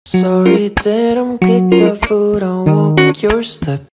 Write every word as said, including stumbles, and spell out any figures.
Sorry, didn't kick the foot and walk your step.